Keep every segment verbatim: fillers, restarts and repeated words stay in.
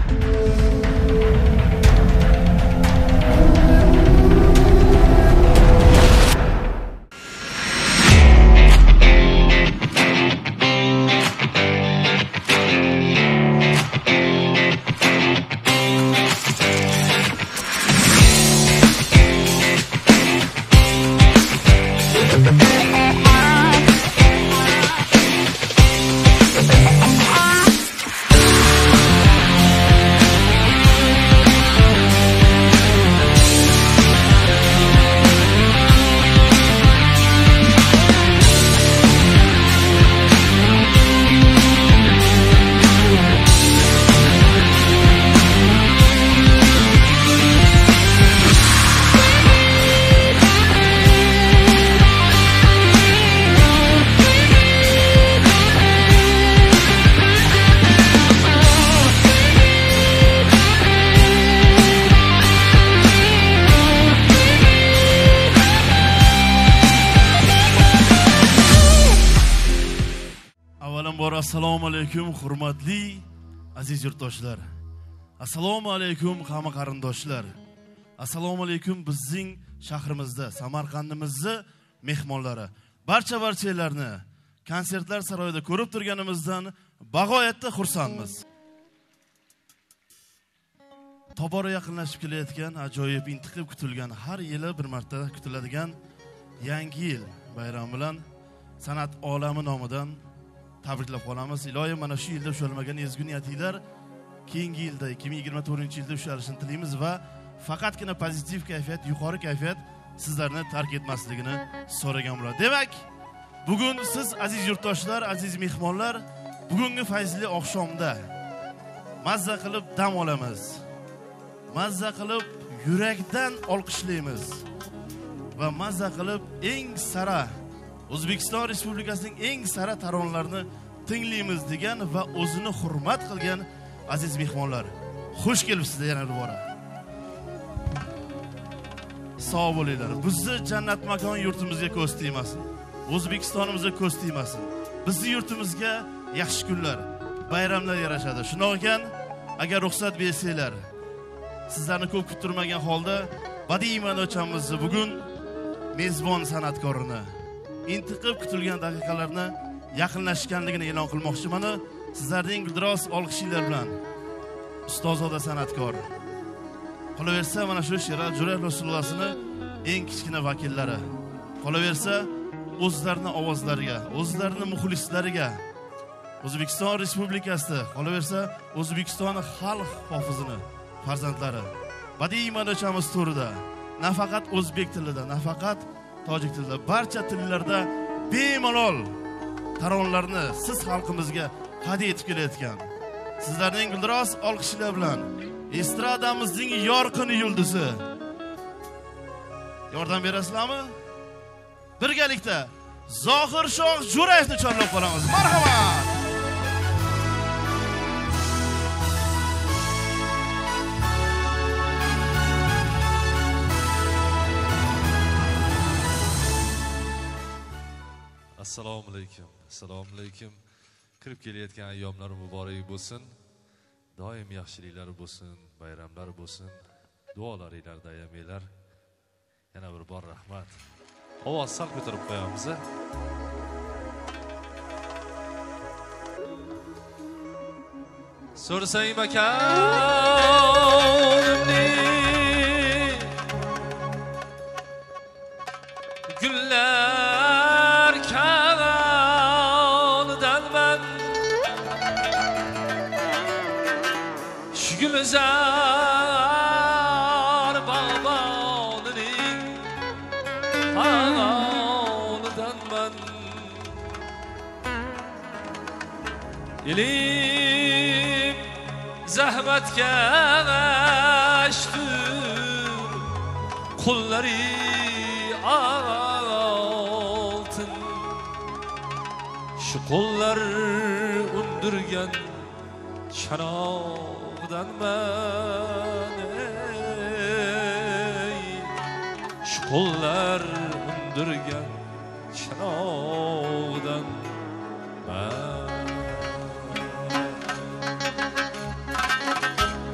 Assalomu alaykum hurmatli aziz yurtdoshlar. Assalomu alaykum hamma qarindoshlar. Assalomu alaykum bizning shahrimizda, Samarqandimizda mehmonlari. Barcha-barchalarni konsertlar saroyida ko'rib turganimizdan bag'oyatda xursandmiz. Tobora yaqinlashib kelayotgan, ajoyib intiqib kutilgan, har yili bir marta kutiladigan yangi yil bayrami bilan san'at olami nomidan tabriklab qolamiz. Iloyim mana shu yilda ushalmagan ezgu niyatinglar keyingi yilda ikki ming yigirma to'rtinchi yilda ushalishini tilaymiz va faqatgina pozitiv kayfiyat, yuqori kayfiyat sizlarni tark etmasligini so'ragan bo'ladi. Demak, bugun siz aziz yurtdoshlar, aziz mehmonlar, bugungi fayzli oqshomda mazza qilib dam olamiz. Mazza qilib yurakdan olqishlaymiz va mazza qilib eng sara O'zbekiston Respublikasining eng sara taronalarini tinglaymiz degan va o'zini hurmat qilgan aziz mehmonlar, xush kelibsizlar yana bir bora. Sog' bo'linglar. Bizni jannat makon yurtimizga ko'z tegmasin. O'zbekistonimizga ko'z tegmasin. Bizning yurtimizga yaxshi kunlar, bayramlar yarashadi. Shunday ekan, agar ruxsat bersanglar, sizlarni ko'p kuttirmagan holda badiiy ma'nochamizni bugun mezbon san'atkorini intiqib kutilgan daqiqalarni yaqinlashganligini e'lon qilmoqchiman. Sizlarning guldiroz olqishinglar bilan ustozoda san'atkor. Qolaversa mana shu Sheral Jo'rayev Rasulullohning eng kichkina vakillari. Qolaversa o'zlarining ovozlariga, o'zlarining muxlislariga, O'zbekiston Respublikasida, qolaversa O'zbekiston xalq hofizini farzandlari. Badiiy ma'nochamiz to'rida nafaqat o'zbek tilida, nafaqat tojik tilida, barcha tillarda bemalol taronlarni siz xalqimizga hadya etib kelayotgan sizlarning guldiroz olqishlar bilan estradamizning yorqin yulduzi. Yordam berasizlarmi? Birgalikda Zohir Shoh Jo'rayevni chorlab qolamiz. Marhamat. Assalomu alaykum. Assalomu alaykum. Kirib kelayotgan ayyomlar muborak bo'lsin. Doim yaxshiliklar bo'lsin, bayramlar bo'lsin. Duolaringizda ayamanglar. Yana bir bor rahmat. Ovoz sal ko'tarib qo'yamiz. So'rsang makonimni gullar kanonidan men shu gulzar bog'bonining kanonidan men elim zahmatga g'ashtur qo'llari altın şu qo'llar undirgan chanoqdan men şu qo'llar undirgan chanoqdan men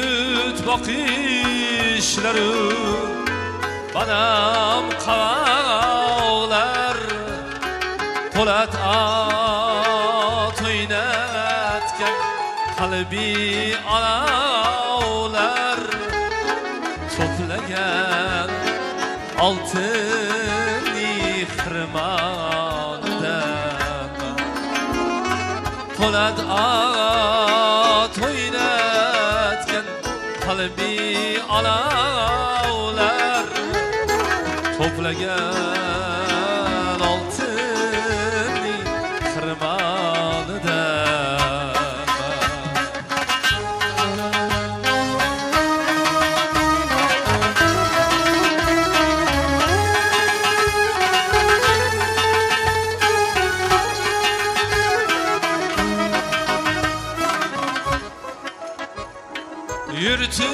Yigit bakışları Banam qağlar Polat at oynatgan Qalbi alavlar To'plagan oltin xirmonda Polat at oynatgan qalbi alavlar to'plagan oltin xirmonda Yürütü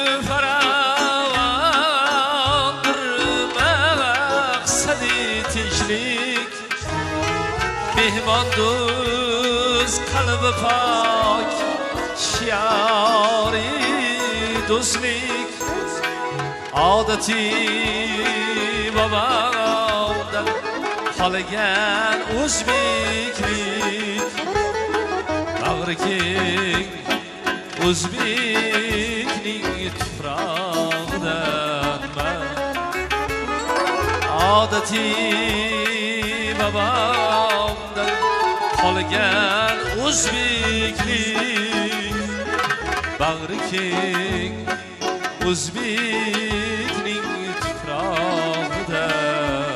faravandır maksadi tinchlik Mehmon do'st qalbi pok shiori do'stlik Odatiy bobomdan qolgan o'zbeklik Bag'ri keng O'zbekning tuprog'idan man odatiy bobomdan qolgan o'zbeklik bag'ri keng o'zbekning tuprog'idan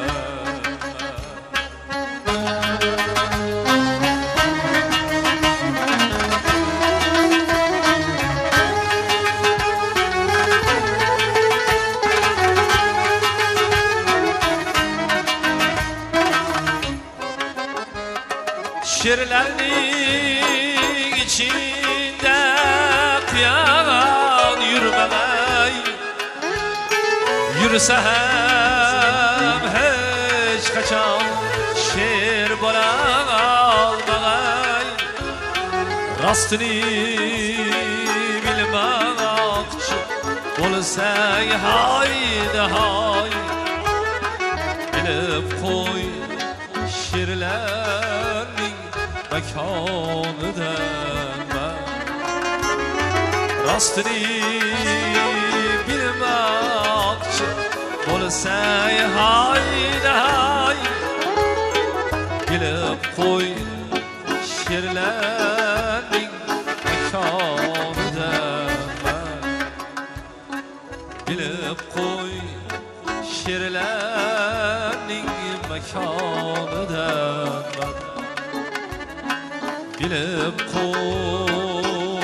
Şiirlerinin içinde kıyan yürümey Yürüse hem hiç kaçan şiir bo'lamay Rastını bilmoqchi bo'lsang hayda hay Bilib qo'y şiirlerning makonidan man Rostini bilmoqchi bo'lsang hayda hay Bilib qo'y she'rlarning makonidan man Bilib qo'y she'rlarning makonidan man Bilib qo'y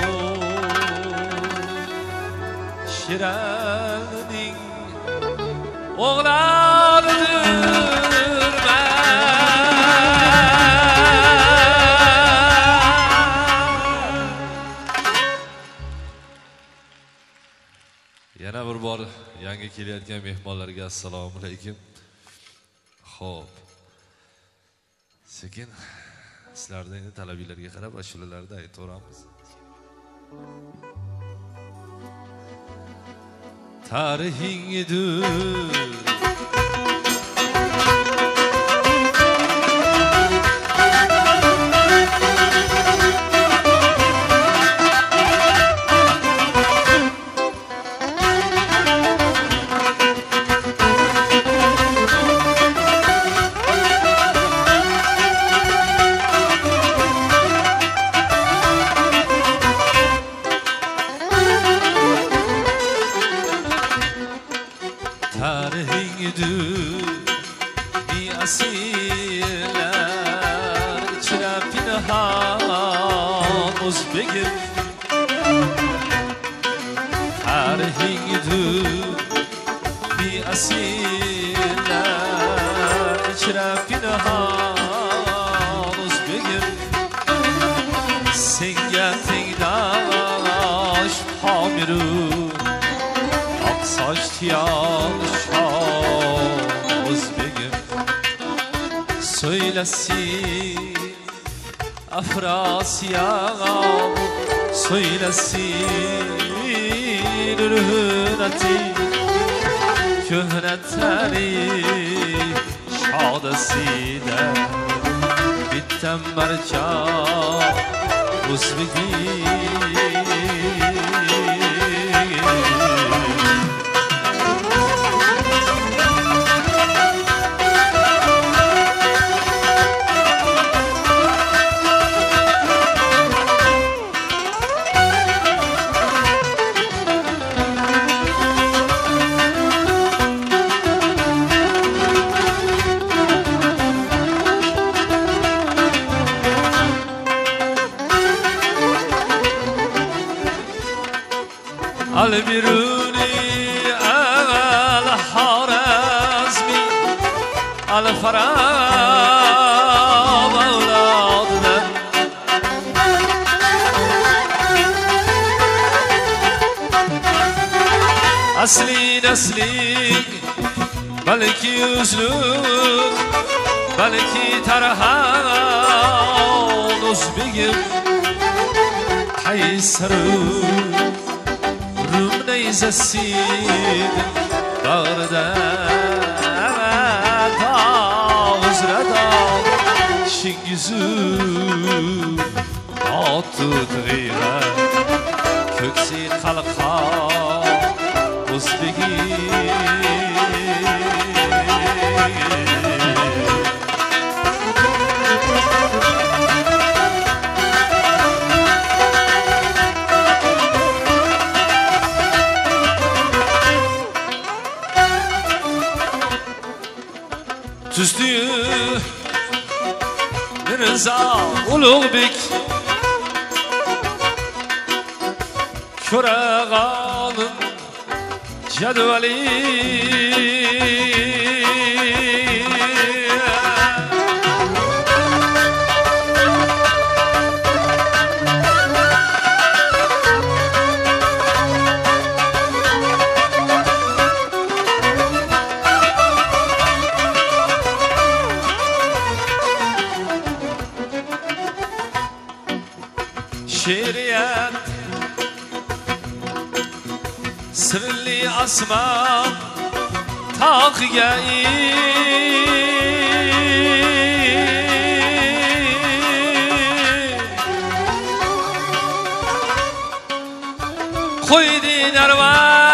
she'rlarning o'g'lonidir man Yana bir bor yangi kelayotgan mehmonlarga assalomu alaykum. Xo'p. Sekin sizlarning endi talabiylarga qarab ashulalarda aytaveramiz. Tarixingdir Söylesin Afrasiyam Söylesin hasreti köhnetleri şadeside bittem merca uzvigi البروني أغل حرزمي الفراب أولادنا أصلي نسلي بلكي أسلوك بلكي ترهان أصبيك حيسروك Neyse sil dağda dağız rada şingizü atut gıyra köksi kalka uzbegi Tüzdüğü Mirza Ulubek Körağanın cedveli şeriyat sirli asman tağga koydi narvan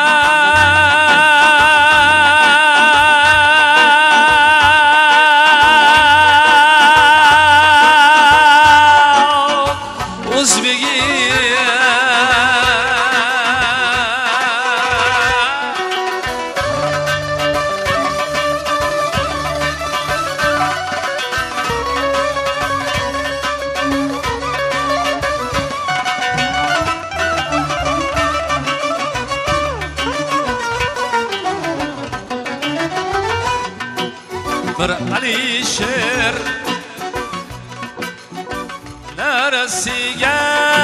bir alişer neresiga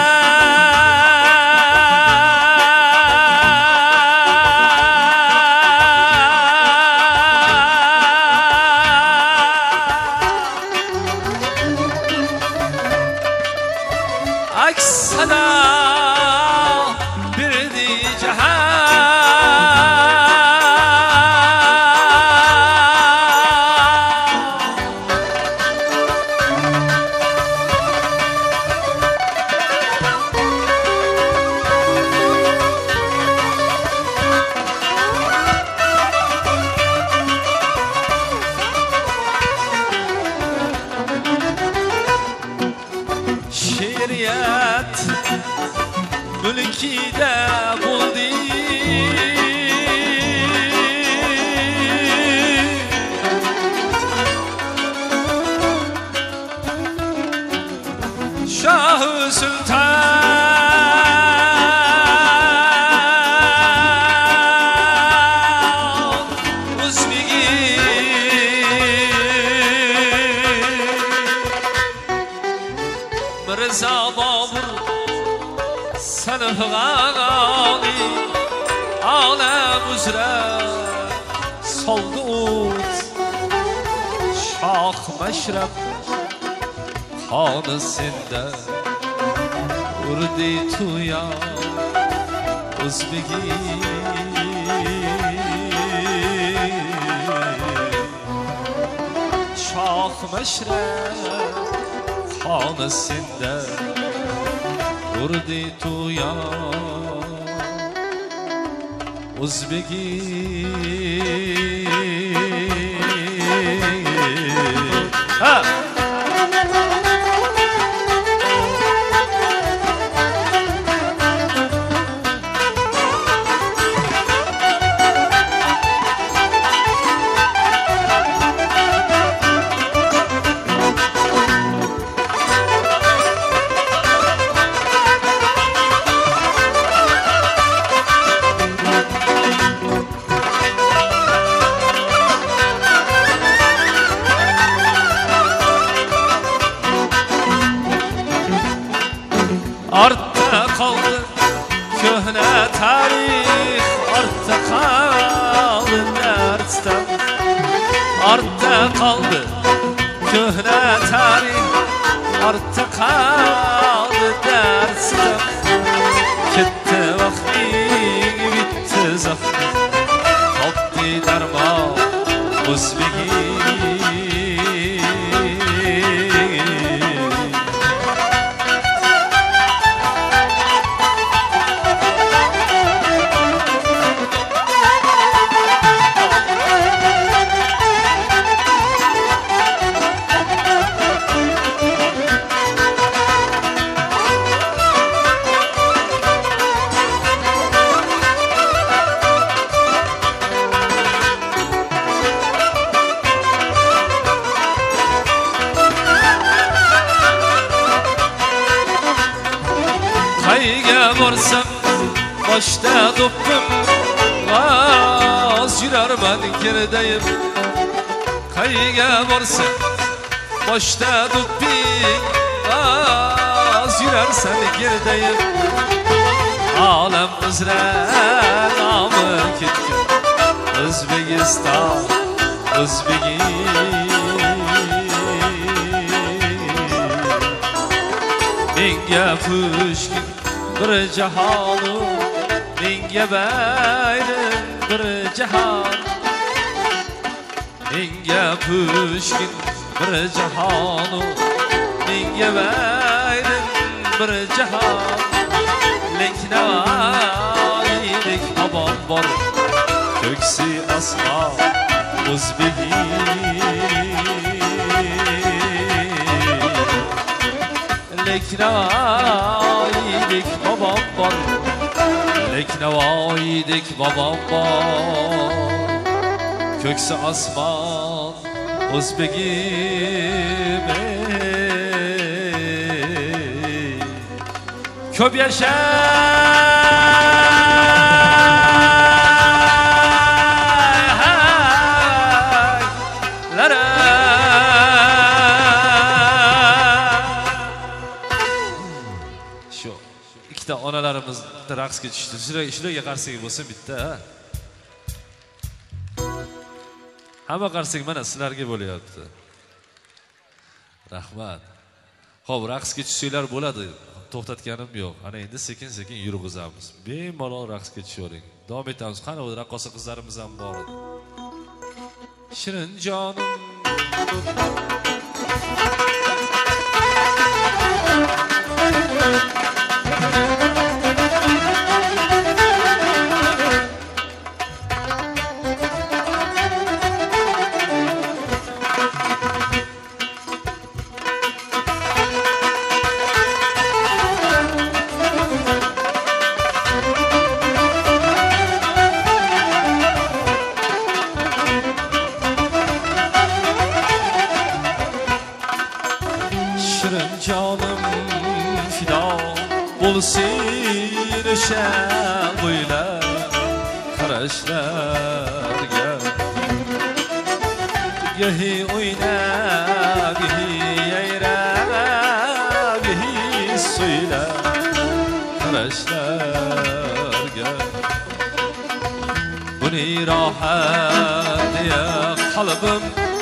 aksada birdi cihan şeriyat mülkide buldu Şah-ı Sultan Uzbegi Mirza Babur Sanıfgani Alem üzere soldu ut Şah meşrep Hanısında Urdi tuya Uzbegi مشرق خانه سنده وردی تو یا ازبگی ها Artta kaldı köhne tarih, artta kaldı dersten. Artta kaldı köhne tarih, artta kaldı dersten. Gitti vakti, bitti zahmi, kalktı darma uzbegi. Qayga borsam boshda do'ppim g'oz yurarman girdayim. Qayga borsam boshda do'pping g'oz yurarsan girdayim. Olam uzra nomi ketgan O'zbekiston o'zbegim. Menga pushkin bir jahonu, menga bayram bir jahon. Menga pushkin bir jahonu, menga bayram bir jahon. Leknavoydek obom bor, ko'ksi osmon o'zbegim. Leknavoydek bobom bor, Leknavoydek bobom bor, ko'ksi osmon o'zbegim. Ko'p yasha onalarimiz raqsga tushdi. Shularga qarsak bo'lsa bitta. Hamma qarsak mana sizlarga bo'lyapti. Rahmat. Xo'p, raqsga tushsanglar bo'ladi. To'xtatganim yo'q. Ana endi sekin-sekin yurg'izamiz. Bemalol raqsga tushavering. Davom etamiz. Qani o'zi raqqosa qizlarimiz ham bor edi. Shirin jonim bo'lsin o'sha bo'ylar qarashlarga. Gahi o'ynab, gahi yayrab, gahi so'ylab qarashlarga. Buni rohat deya qalbim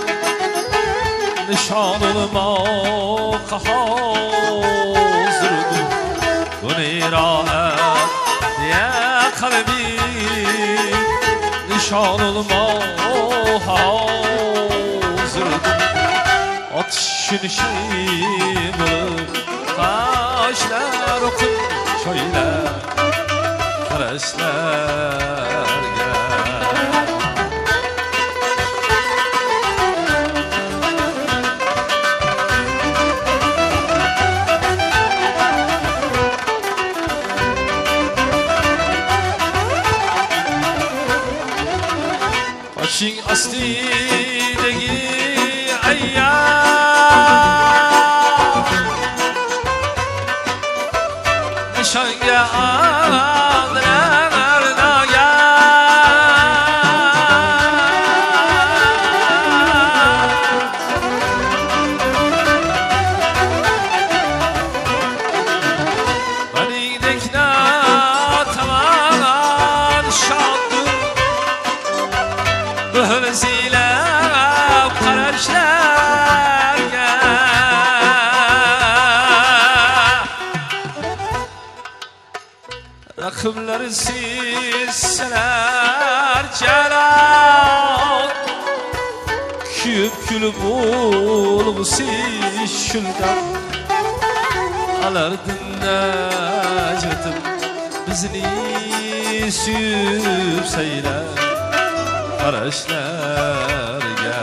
nishon olmoqqa hozirdir. Buni rohat deya qalbim nishon olmoqqa hozirdir. Atışın şey bulup Kaşlar okup şöyle Karışlarga Başın astideki ayyam Nişanga alırlar ya Benindekine tamam şandım Böhreziyle karışlarga Rakımları silseler celal Küp külüp olgusi şülden Alardın necretim bizni süpseyler Karışlarga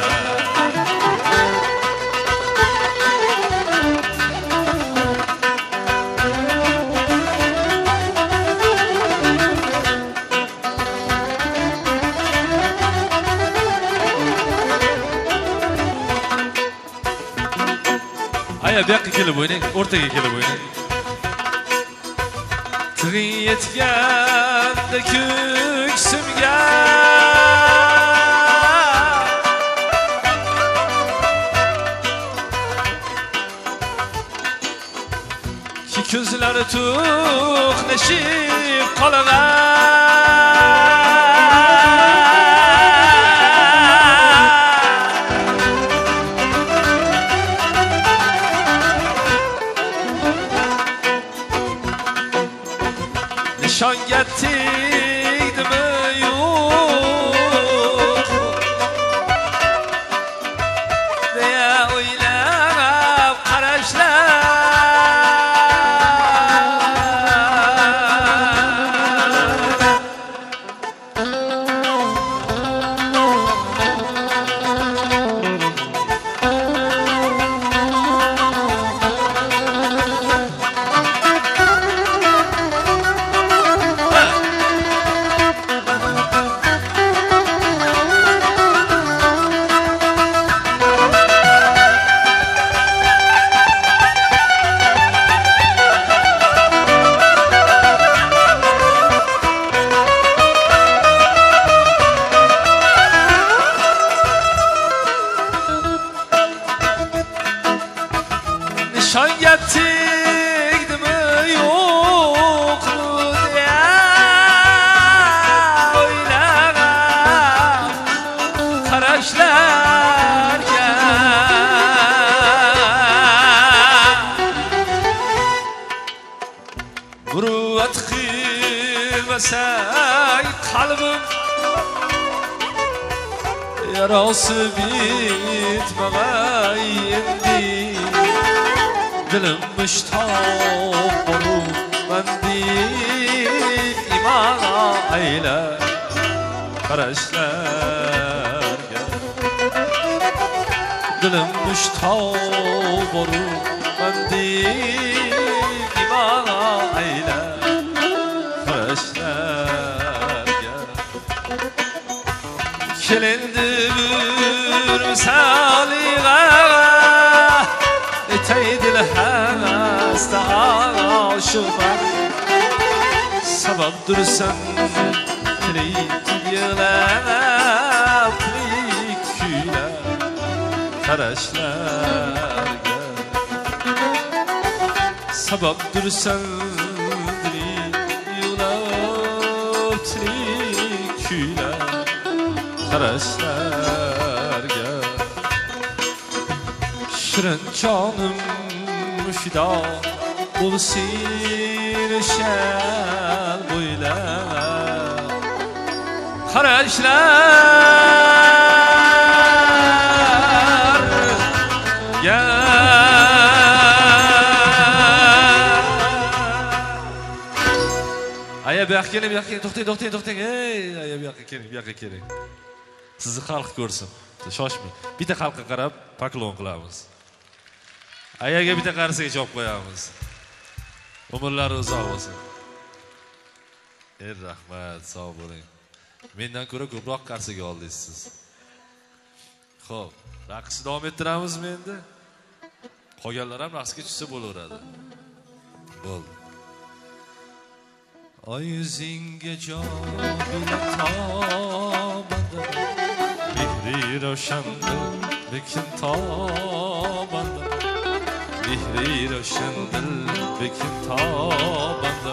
Aya bir yakı kelib o'ynang, o'rtaga kelib o'ynang. Tig'ing yetganda ko'ksimga Ki ko'zlari to'qnashib qolgan Nişanga tegdimi yo'q deya o'ylab qarashlar Nişanga tegdimi yo'qmi deya o'ylab qarashlarga Muruvvat qilmasay qalbim yarasi bitmag'ay endi Dilim müştaq bolup mendi imana eyle qarashlarga Dilim müştaq bolup mendi imana eyle qarashlarga Kelindi bir misaliga Eteydil hasta aşıklar Sabahdır sen Tilik yığlap Tilik küyle Karışlarga Sabahdır sen Tilik yığlap Tilik küyle Karışlarga Şirin canım fida bulsin şel böyle Qarashlar yoqqa keling, bu yoqqa keling. To'xtang, to'xtang, to'xtang. Ey, bu yoqqa keling, bu yoqqa keling. Sizni xalq ko'rsin. Shoshmang. Bitta xalqqa qarab poklon qilamiz. Ayaga bitta qarasiga chop qo'yamiz. Umrlari uzoq bo'lsin. Ey rahmat, sog' bo'ling. Mendan ko'ra ko'proq qarsiga oldingiz siz. Xo'p, raqsni davom ettiramizmi endi? Qolganlar ham raqsga tushsa bo'laveradi. Bo'ldi. Oy yuzingga jobida mehri ravshandir bekin tobanda mehri ravshandir bekin tobanda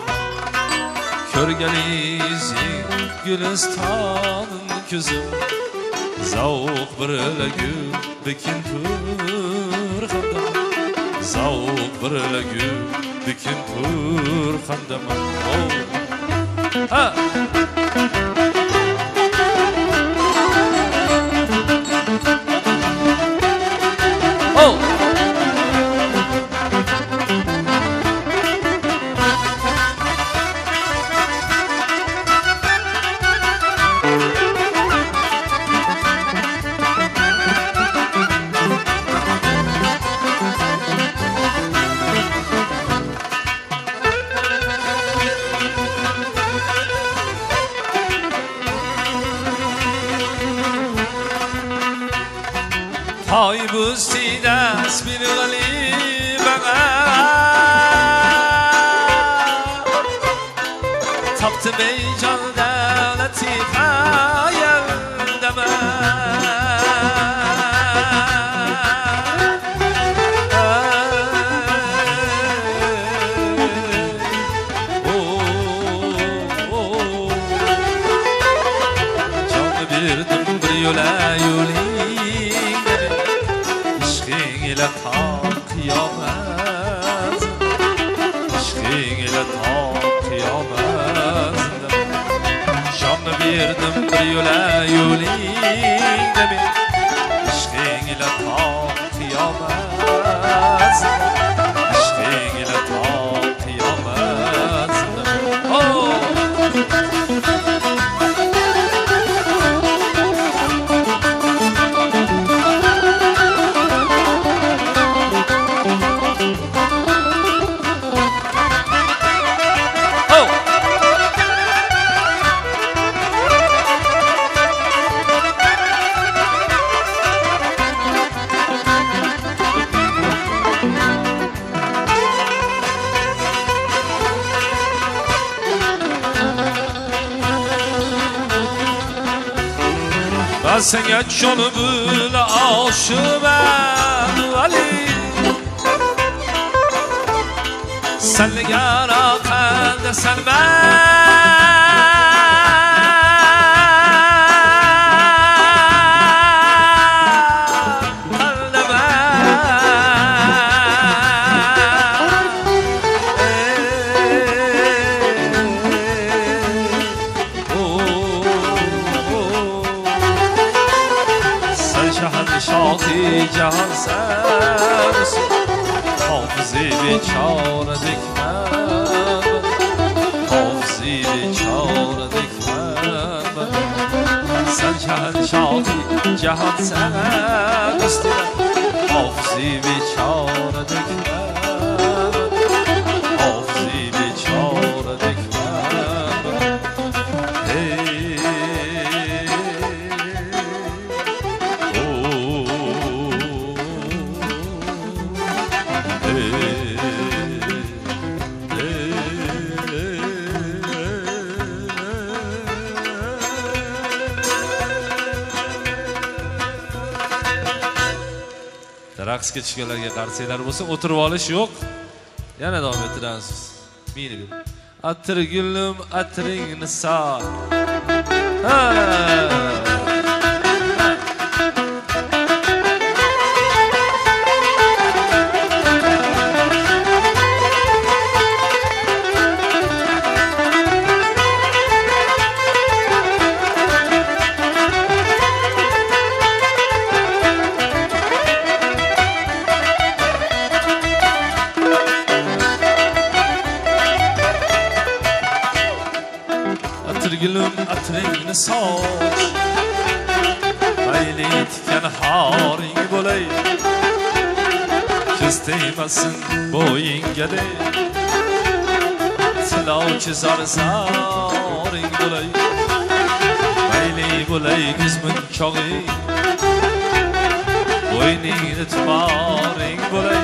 ko'rganizing guliston ko'zim zavq birlagu bekin turxanda zavq birlagu bekin turxanda ha oh Ay bu sidas bir galiba Taptı meycan devleti hayaldama Canı birdim bir yola yoli ile ta kıyamet Aşkın ile ta kıyamet Şanlı birdim bir yola yolinde mi Aşkın ile ta kıyamet Aşkın ile ta kıyamet Oh! Ben sana canı böyle aşığım Ali Senle yara kaldı sen Şahı cahan sensin Hafızı beçare dikmem Hafızı beçare dikmem Sen cahan şahı cahan sensin Hafızı beçare dikmem Hafızı beçare dikmem Hey raqsga tushganlarga qarsanglar bo'lsa o'tirib olish yo'q. Yana davom ettiramiz. Meni atirgulim atiringni sal. Ha! gülüm atringni soch mayli tikan haring bo'lay ko'z tegmasin bo'yingga silovchi zarzaring bo'lay mayli bo'lay kuzmin chog'ing bo'yningni tumoring bo'lay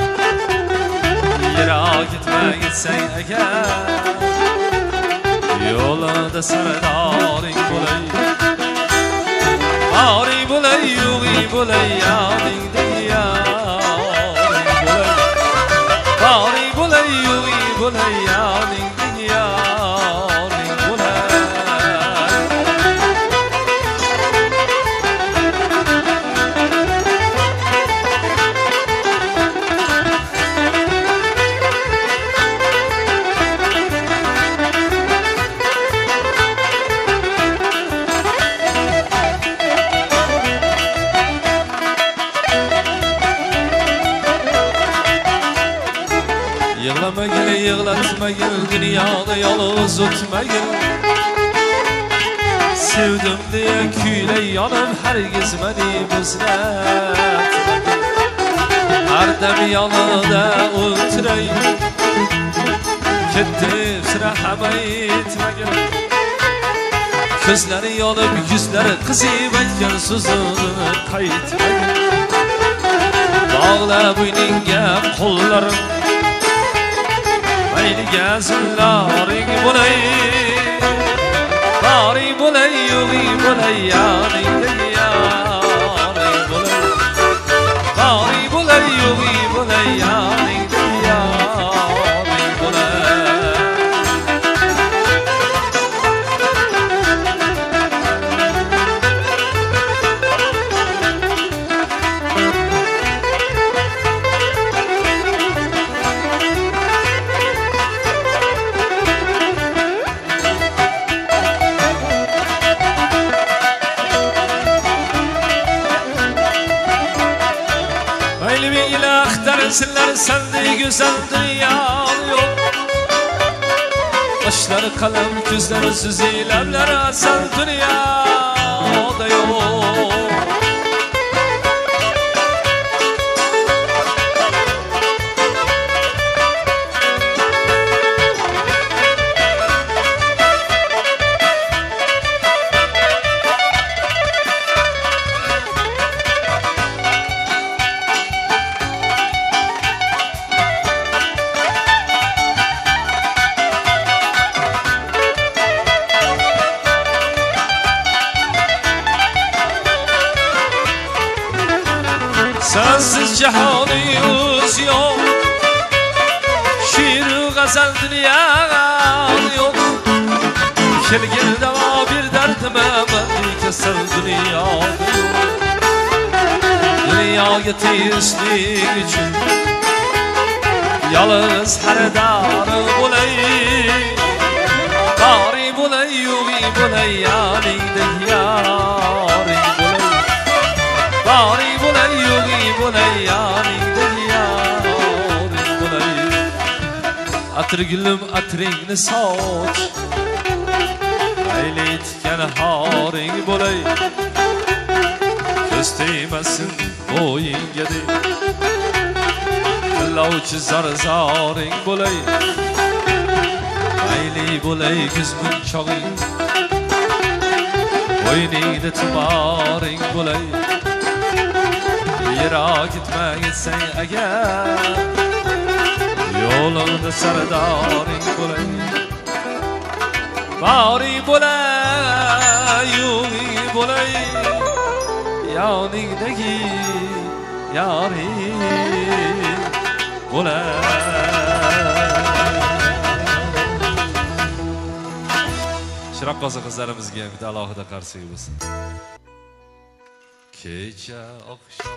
yiroq gitma gitsang agar yo'lida sardoring bo'lay boring bo'lay yo'g'ing bo'lay yoningda yoring bo'lay boring bo'lay yo'g'ing bo'lay yoningda yoring bo'lay Yığlamagil, yığlatmagil, dünyada yalnız o'tmagil Sevdim diye küyle yanım hergiz meni buzlatmagil Her dem yanında o'tirayim Ketdim sıra hama etmagil Ko'zlari yonib, yuzlari qizib aytgan so'zini qaytmagil Bog'la bo'yningga qo'llarim mayli gazillaring bo'lay boring bo'lay yo'g'ing bo'lay yoningda yoring bo'lay boring bo'lay yo'g'ing bo'lay yoningda yoring bo'lay Sizler sende güzel dünya yok Başları kalem gözleri süzü lemler sen dünyada yok Sensiz cehaniyuz yok Şiir gazel dünyan yok Kelgin deva bir derdime Mendi keser dünya Dünya yetişlik için Yalnız herdarı bulay Bari bulay yugi bulay yaningda yaring bulay Bari bulay yugi bulay yoningda yoring bulay Atir gulum atringni soch mayli tikan haring bo'lay ko'z tegmasin bo'yingga tillovchi zarzaring bo'lay mayli bo'lay kuzmin chog'ing bo'yningda tumoring bo'lay yiroq gitma gitsang agar yo'lingda sardoring bo'lay bori bo'lay yo'g'ing bo'lay yoningdagi yoring bo'lay Shiraqqo'zi qizlarimizga bitta alohida qarsak bo'lsin kecha oqshom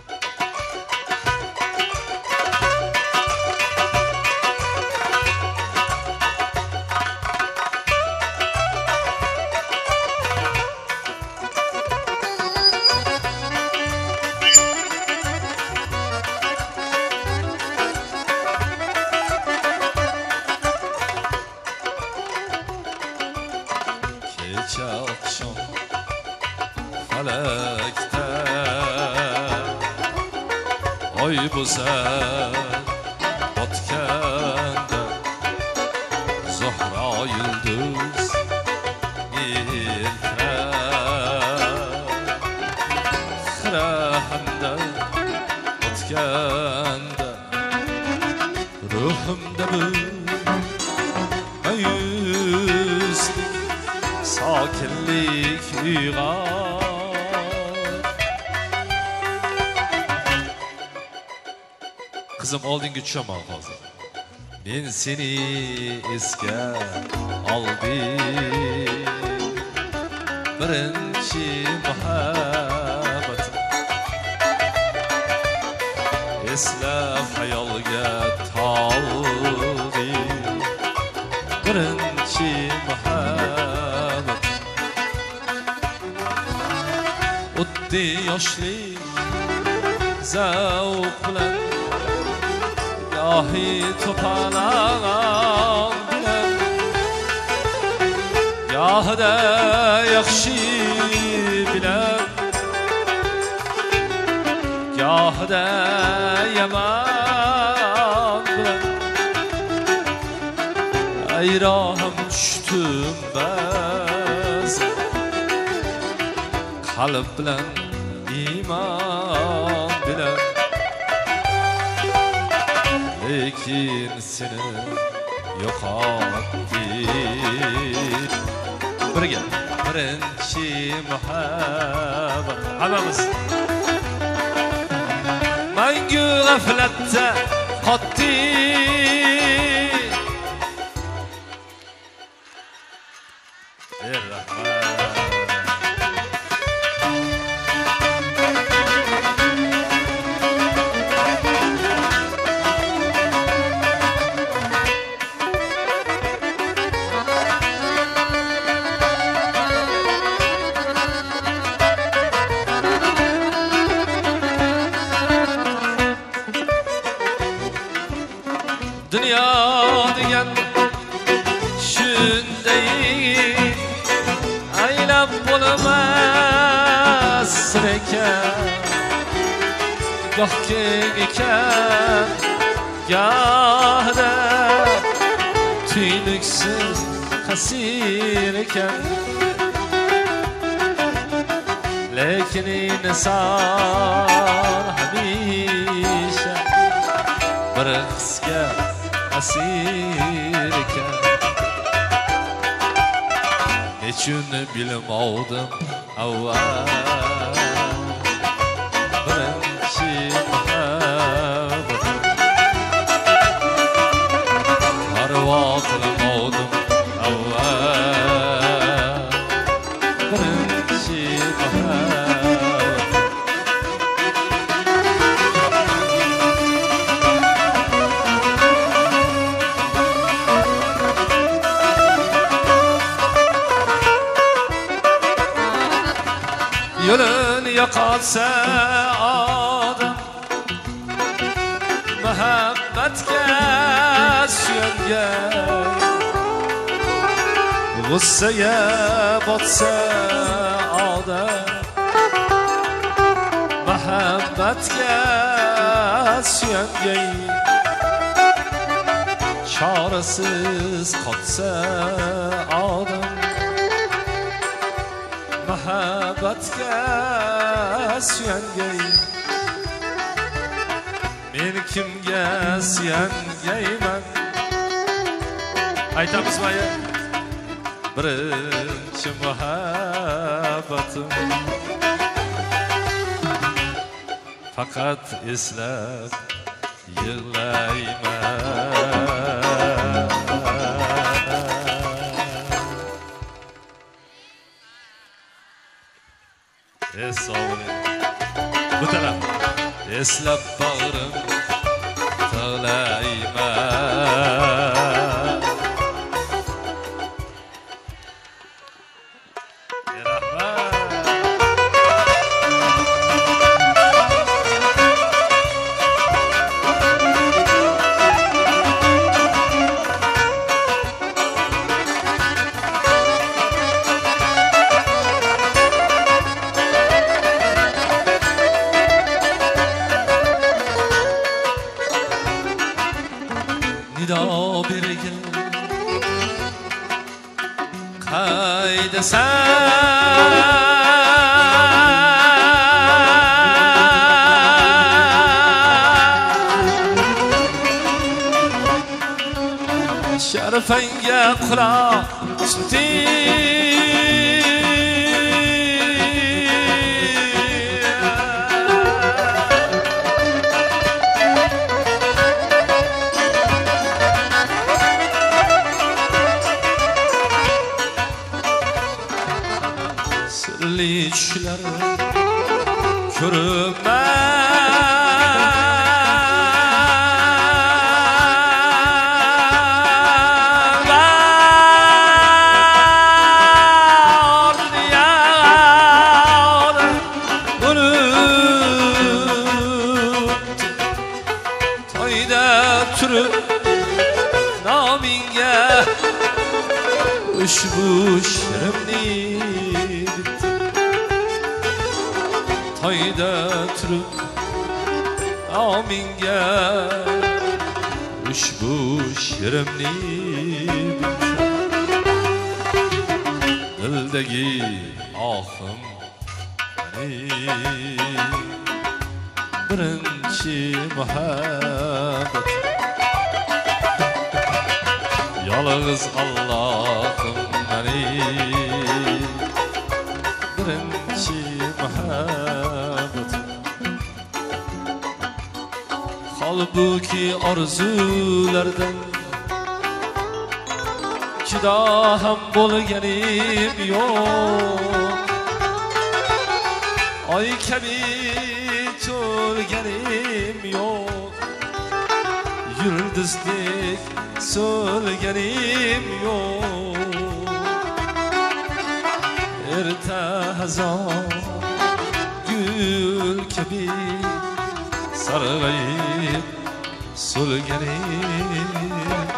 necha oqshom falakda oy bo'zar botganda Zuhro yulduz xirahanda o'tganda ruhimda bir mayuslik sokinlik uyg'on. Qizim oldinga tushaman hozir. Men seni esga oldim, birinchi muhabbat eslab hayolga toldim, birinchi muhabbat o'tdi yoshlik zavq bilan gahi to'polon bilan gohida yaxshi bilan gohida yomon bilan ayrohim tushdim ba'zi qalb bilan iymon bilan lekin seni yo'qotdim. Birga birinchi muhabbat hammamiz mangu g'aflatda qotdik. Dünya degan shunday aylab bo'lmas ekan, goh keng ekan, gohida tuynuksiz qasir ekan, lekin inson hamisha bir hisga asir ekan. Nechun bilmovdim avval birinchi muhabbat, parvo qilmovdim avval birinchi muhabbat. Yo'lin yo'qotsa odam muhabbatga suyangan, g'ussaga botsa odam muhabbatga suyangan, chorasiz qotsa odam muhabbatga suyangan. Men kimga suyangayman aytamizmi aya? Birinchi muhabbatim faqat eslab yig'layman. Esavli bu taraf eslab bağrım tağlayman. ey desam sharafanga quloq sirli tushlar ushbu shirimni toyda turib aminga ushbu shirimni dildagi ohim birinchi muhabbat yolg'iz Allohim meni birinchi muhabbat holbuki orzulardan judo ham bo'lganim yo'q oy kabi to'lganim yo'q yulduzdek so'lganim yo'q erta hazon gul kabi sarg'ayib so'lganim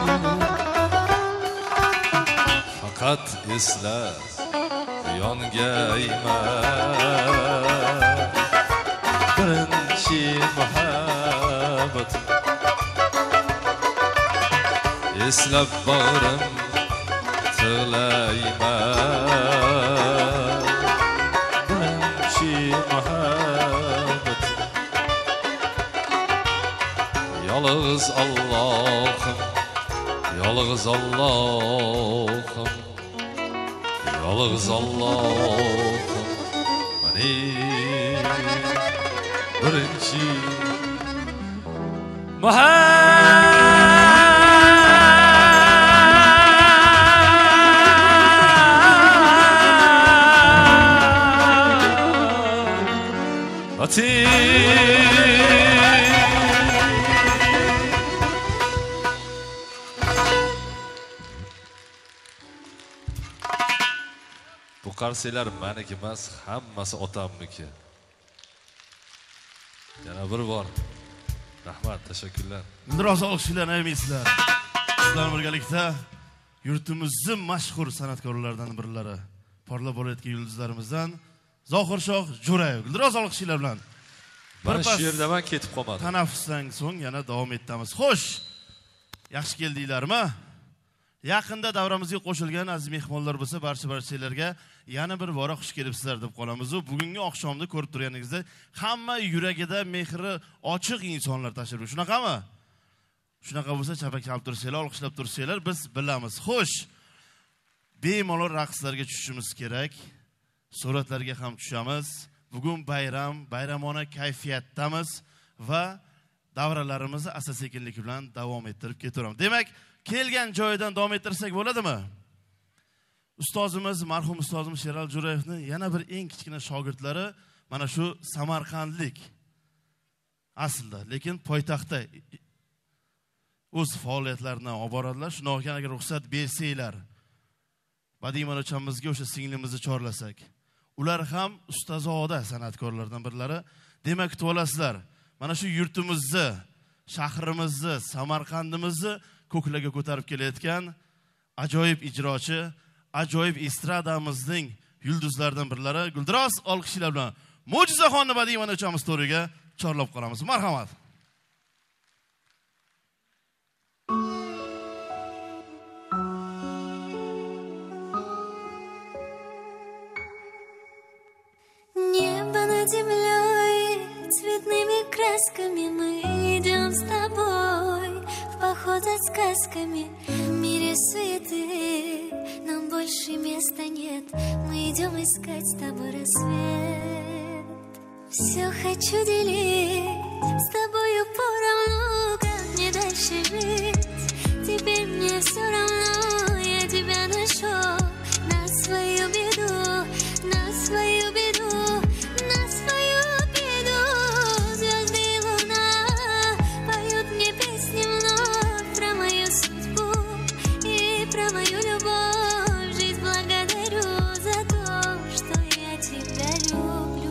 faqat esla yongayma birinchi muhabbat eslab bağrım tığlayma birinchi muhabbat yolg'iz Allohim yolg'iz Allohim yolg'iz Allohim meni birinchi bu qarsilar meniki emas, hammasi otamniki. Yana bir bor rahmat, tashakkurlar. Biroz olqishlar, aymaysizlar. Sizlar birgalikda yurtimizning mashhur san'atkorlardan birlari, porlab borayotgan yulduzlarimizdan Zohirshoh Jo'rayev. Biroz olqishlar bilan. Mana shu yerda men ketib qolmadim. Tanaffusdan so'ng yana davom etamiz. Xo'sh, yaxshi keldinglarmi? Yaqinda davramizga qo'shilgan aziz mehmonlar bo'lsa, barcha-barchalarga yana bir bora xush kelibsizlar deb qolamiz. Bugungi oqshomda ko'rib turganingizda hamma yuragida mehri ochiq insonlar tashrif. Shunaqami? Shunaqa bo'lsa, chapak chalib tursanglar, olqishlab tursanglar, biz bilamiz. Xo'sh, bemalol raqslarga tushishimiz kerak. Suratlarga ham tushamiz. Bugun bayram, bayramona kayfiyatdamiz va davralarimizni asta-sekinlik bilan davom ettirib ketaveramiz. Demak, kelgan joyidan davom ettirsak bo'ladimi? Ustozimiz, marhum ustozimiz Sherali Jo'rayevning yana bir eng kichkina shogirdlari mana shu Samarqandlik. Aslida, lekin poytaxtda o'z faoliyatlarini olib boradilar. Shunday ekan, agar ruxsat bersanglar, Badiman ochamizga o'sha singlimizni chorlasak, ular ham ustozoda san'atkorlardan birlari. Demak, kutib olasizlar. Mana shu yurtimizni, shahrimizni, Samarqandimizni ko'klarga ko'tarib kelayotgan ajoyib ijrochi, ajoyib estradamizning yulduzlaridan birlari. Guldiroz olqishlar bilan Mo'jizaxonni Badiman ochamiz to'riga chorlab qolamiz. Marhamat. землей, цветными красками мы идем с тобой в поход за сказками. В мире суеты нам больше места нет, мы идем искать с тобой рассвет. Все хочу делить с тобою поровну, как мне дальше жить. Теперь мне все равно, я тебя нашел. На свою беду, на свою беду, на свою беду. Звезды и луна поют мне песни вновь про мою судьбу и про мою любовь. Жизнь благодарю за то, что я тебя люблю.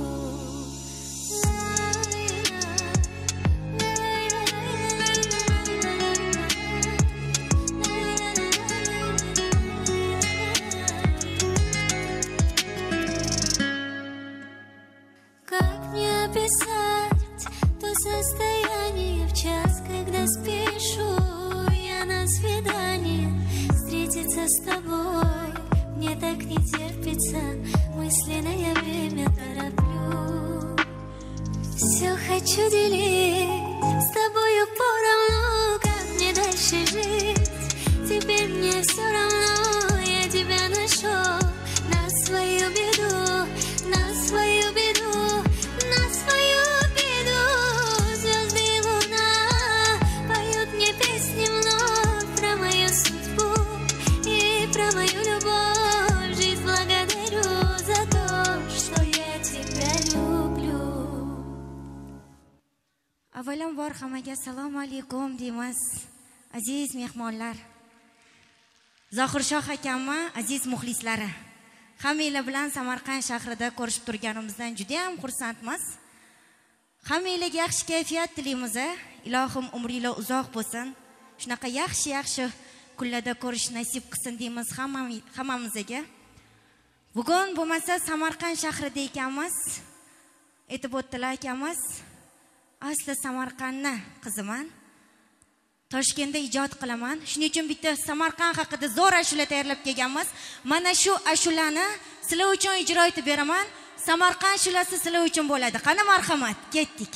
Описать то состояние в час, когда спешу я на свидание встретиться с тобой. Мне так не терпится, мысленное время тороплю. Все хочу делить с тобою поровну, как мне дальше жить. Теперь мне все равно, я тебя нашел. На свою беду, на свою беду, на свою беду. Звезды и луна поют мне песни вновь про мою судьбу и про мою любовь. Жизнь благодарю за то, что я тебя люблю. Avvalambor hammaga assalomu alaykum deymiz. Aziz mehmonlar, Zohirshoh akamni aziz muxlislari, hammanglar bilan Samarqand shahrida ko'rishib turganimizdan juda ham xursandmiz. Hammanglarga yaxshi kayfiyat tilaymiz. Ilohim umringlar uzoq bo'lsin. Shunaqa yaxshi-yaxshi kunlarda ko'rish nasib qilsin deymiz hammamizga. Bugun bo'lmasa Samarqand shahrida ekanmiz. Aytib o'tdilar akamiz. Asli Samarqandni qiziman. Toshkentda ijod qilaman. Shuning uchun bitta Samarqand haqida zo'r ashula tayyorlab kelganmiz. Mana shu ashulani sizlar uchun ijro etib beraman. Samarqand ashulasi sizlar uchun bo'ladi. Qani marhamat, ketdik.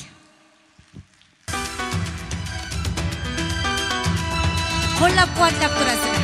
Qo'llab-quvvatlab turasizlar.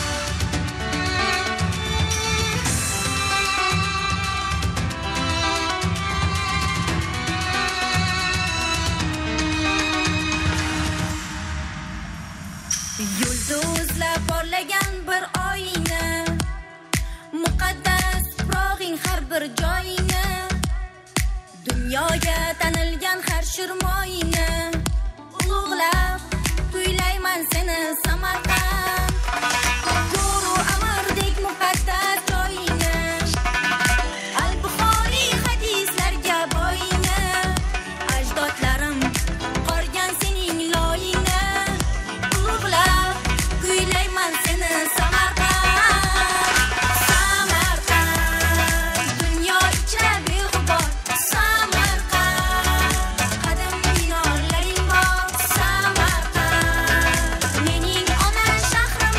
Yulduzlar porlagan bir oyni, muqaddas tuprog'ing har bir joyini, dunyoga tanilgan har shirmoyini ulug'lab kuylayman seni Samarqand. Guru amardek muqaddas joyini, al-Buxoriy hadislarga boyini, ajdodlarim qorgan sening loyini ulug'lab kuylayman seni Samarqand. Samarqand dunyo ichra beg'ubor, Samarqand qadim minorlaring bor, Samarqand mening ona shahrim.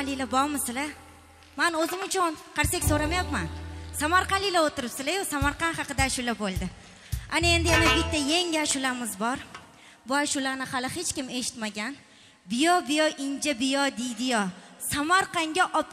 samarqandliklar bormisizlar? Men o'zim uchun qarsak so'ramayapman. Samarqandliklar o'tiribsizlar-yu, Samarqand haqida ashula bo'ldi. Ana endi yana bitta yangi ashulamiz bor. Bu ashulani hali hech kim eshitmagan. Biyo biyo inja biyo deydi-yo. Samarqandga olib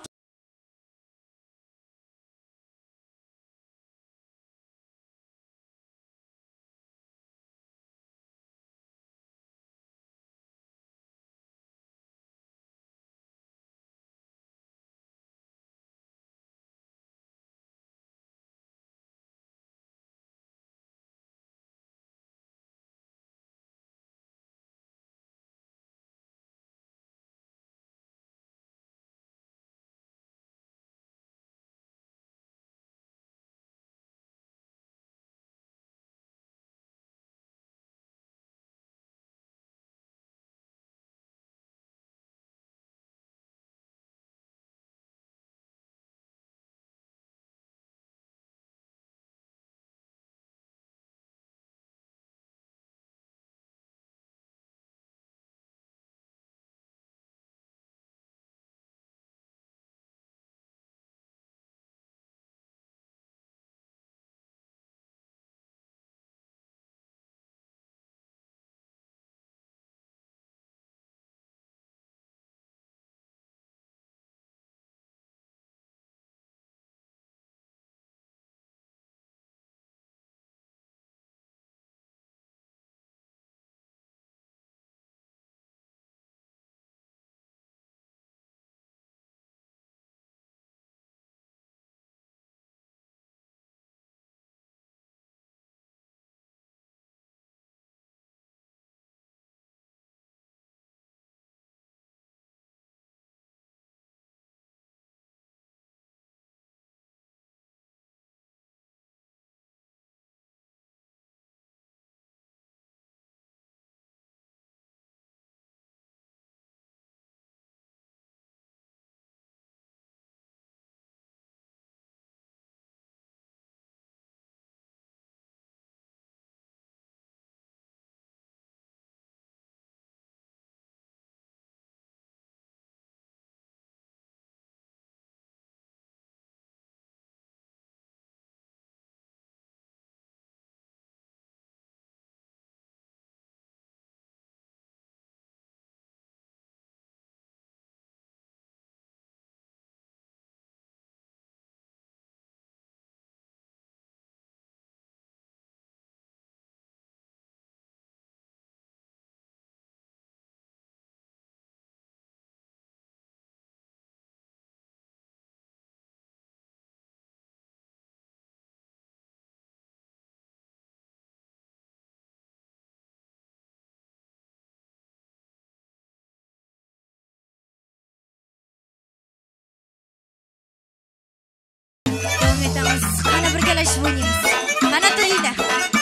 Mana birgalashib o'ynaymiz. Mana turinglar.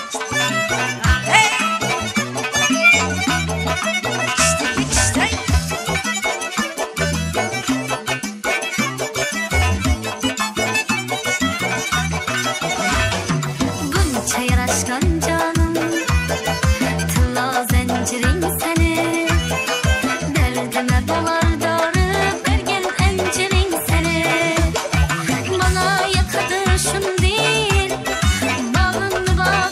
Buncha yarashgan jonim, tilla zanjiring seni, dardime bo'lar dori bergan anjiring seni. Bana yakadi shunday, bağımlı var.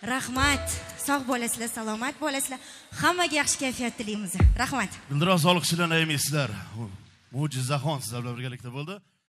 Rahmat. Sog' bo'lasizlar, salomat bo'lasizlar. Hammaga yaxshi kayfiyat tilaymiz. Rahmat. Dildiroz olqishlarni aymaysizlar. Mo'jizaxon sizlar bilan birgalikda bo'ldi.